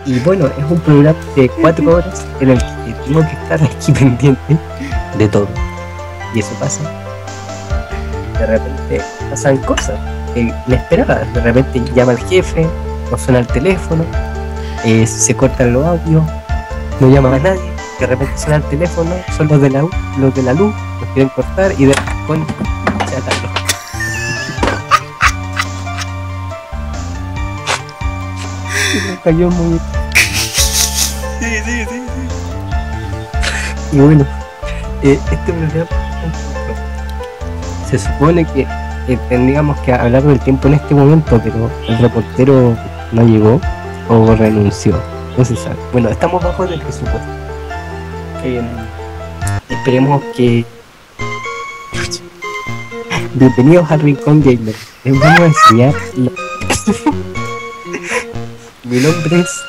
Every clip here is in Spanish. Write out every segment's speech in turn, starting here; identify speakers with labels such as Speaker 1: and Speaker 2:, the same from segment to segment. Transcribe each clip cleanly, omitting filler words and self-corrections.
Speaker 1: Y bueno, es un programa de 4 horas en el que tengo que estar aquí pendiente de todo. Y eso pasa. De repente pasan cosas inesperadas. De repente llama el jefe, no suena el teléfono, se cortan los audios, no llama a nadie. De repente suena el teléfono, son los de la luz, los quieren cortar y de con chatarro. Me cayó muy...
Speaker 2: Sí.
Speaker 1: Y bueno, este programa se supone que tendríamos que hablar del tiempo en este momento, pero el reportero no llegó o renunció, no se sabe. Bueno, estamos bajo del presupuesto. Esperemos que... Bienvenidos al Rincón Gamer. Les vamos a enseñar Mi nombre es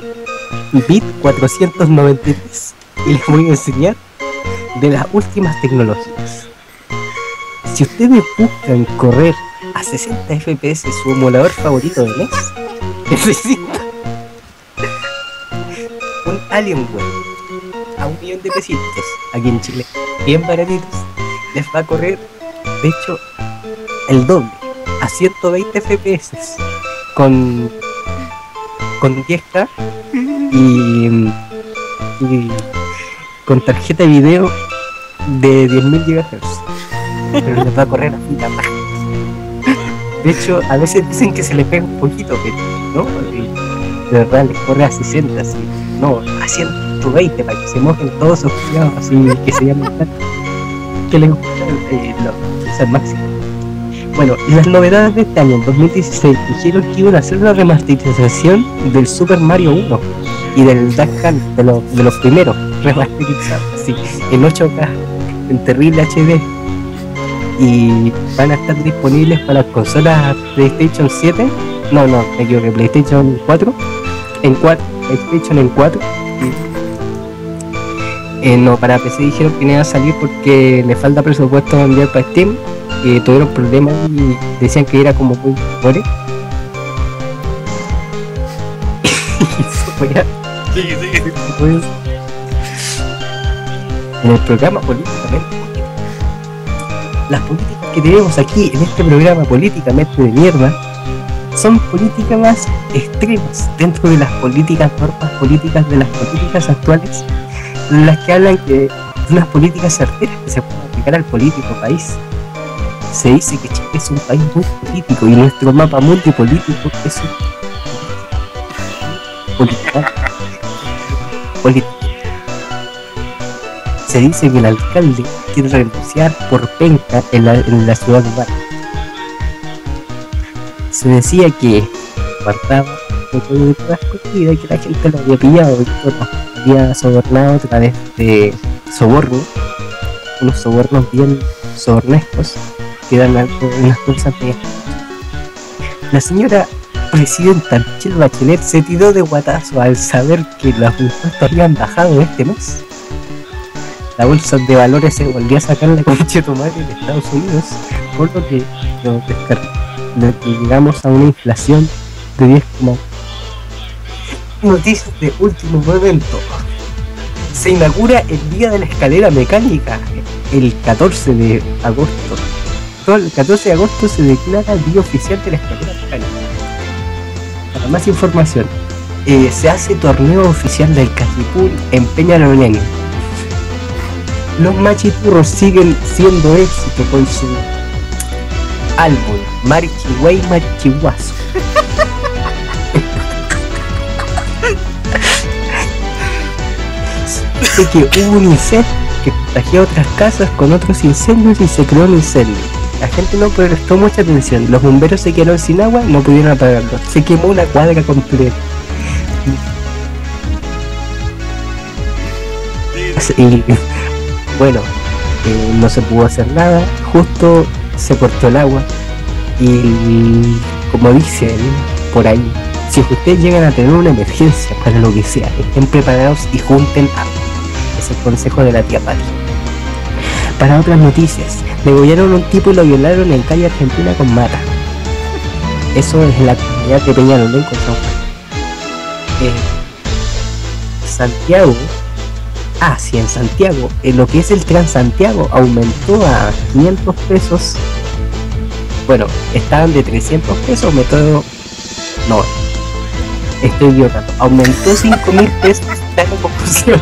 Speaker 1: Bit493 y les voy a enseñar de las últimas tecnologías. Si ustedes buscan correr a 60 FPS su emulador favorito de NES, necesita un Alienware a 1.000.000 de pesitos aquí en Chile, bien baratitos. Les va a correr, de hecho, el doble, a 120 FPS con 10K y con tarjeta de video de 10.000 GHz, pero les va a correr así la raja. De hecho, a veces dicen que se les pega un poquito, pero no, de verdad les corre a 60, así, no, a 120 para que se mojen todos sus cuidados, así que se llaman que les gusta el máximo. Bueno, las novedades de este año, en 2016, dijeron que iban a hacer una remasterización del Super Mario 1 y del Duck Hunt, de los primeros remasterizados, así, en 8K, en terrible HD, y van a estar disponibles para las consolas PlayStation 7, no, me equivoqué, PlayStation 4, PlayStation en 4, no, para PC dijeron que no iba a salir porque le falta presupuesto enviar para Steam, que tuvieron problemas y decían que era como muy pobre. Pues, en el programa políticamente, las políticas que tenemos aquí en este programa políticamente de mierda son políticas más extremas dentro de las políticas, normas políticas de las políticas actuales, en las que hablan de unas políticas certeras que se pueden aplicar al político país. Se dice que Chile es un país muy político y nuestro mapa multipolítico es un político. Se dice que el alcalde quiere renunciar por penca en la ciudad de Barra. Se decía que guardaba un poco de escondida y que la gente lo había pillado y lo había sobornado a través de soborno, unos sobornos bien sobornescos que dan algo en las cosas de... La señora presidenta Michelle Bachelet se tiró de guatazo al saber que los impuestos habían bajado este mes. La bolsa de valores se volvió a sacar la concha de tu madre de Estados Unidos, por lo que llegamos a una inflación de 10. Noticias de último momento. Se inaugura el Día de la Escalera Mecánica el 14 de agosto. El 14 de agosto se declara el Día Oficial de la Escalera Mecánica. Para más información, se hace torneo oficial del Cachipún en Peñalolén. Los machiturros siguen siendo éxito con su álbum Marichihuay Marichihuazo. Sé que hubo un incendio que contagió a otras casas con otros incendios y se creó un incendio. La gente no prestó mucha atención, los bomberos se quedaron sin agua y no pudieron apagarlo. Se quemó una cuadra completa. Y bueno, no se pudo hacer nada, justo se cortó el agua y como dicen por ahí, si ustedes llegan a tener una emergencia para lo que sea, estén preparados y junten agua. Es el consejo de la tía Pati. Para otras noticias, degollaron a un tipo y lo violaron en calle Argentina con mata. Eso es la comunidad de Peñalolén con San Juan. Santiago, sí, en Santiago, en lo que es el Transantiago aumentó a 500 pesos. Bueno, estaban de 300 pesos, no, estoy equivocando, aumentó 5.000 pesos la locomoción.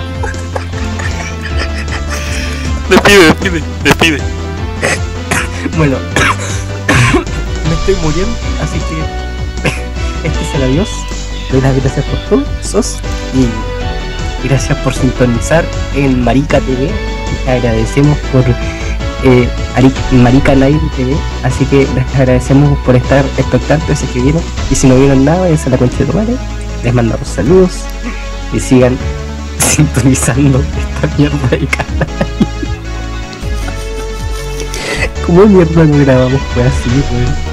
Speaker 2: Despide.
Speaker 1: Bueno, me estoy muriendo, así que este es el adiós. Doy las gracias por todos y gracias por sintonizar en Marica TV. Les agradecemos por Marica Live TV, así que les agradecemos por estar expectantes si es que vieron, y si no vieron nada, váyanse a la concha de tu madre. Les mandamos saludos y sigan sintonizando esta mierda de canal. ¿Cómo mierda no grabamos fue así, güey?